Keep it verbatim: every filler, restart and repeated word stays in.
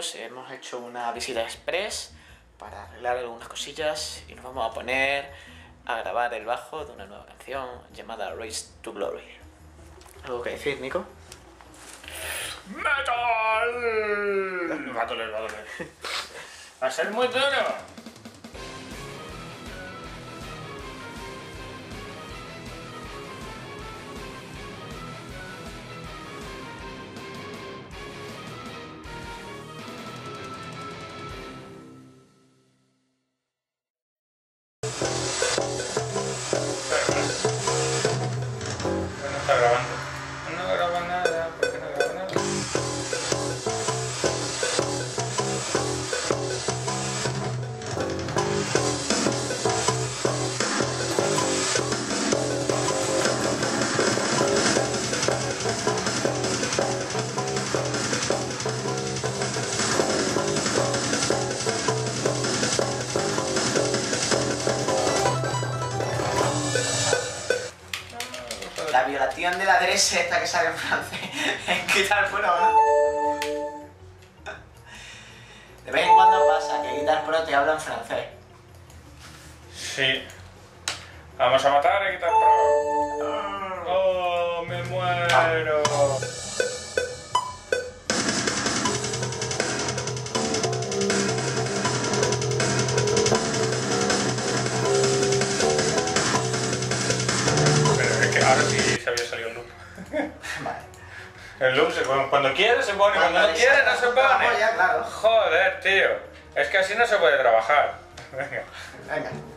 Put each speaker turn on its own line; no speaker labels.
Hemos hecho una visita express para arreglar algunas cosillas y nos vamos a poner a grabar el bajo de una nueva canción llamada Race to Glory. ¿Algo que decir, Nico?
¡Metal! Va a doler, va a doler. Va a ser muy duro. No está grabando. No graba nada. ¿Por qué no graba nada?
La violación de la adrese esta que sale en francés. ¿Qué tal fuera, no? De vez en cuando pasa que Guitar Pro te habla en francés.
Sí. Vamos a matar a Guitar Pro. ¡Oh, me muero! Pero es que ahora sí se había salido el loop.
Vale.
El loop se pone, cuando quiere se pone, cuando no
le
quiere no
sacas
se
un trabajo
pone.
ya, claro.
Joder, tío. Es que así no se puede trabajar. Venga.
Venga.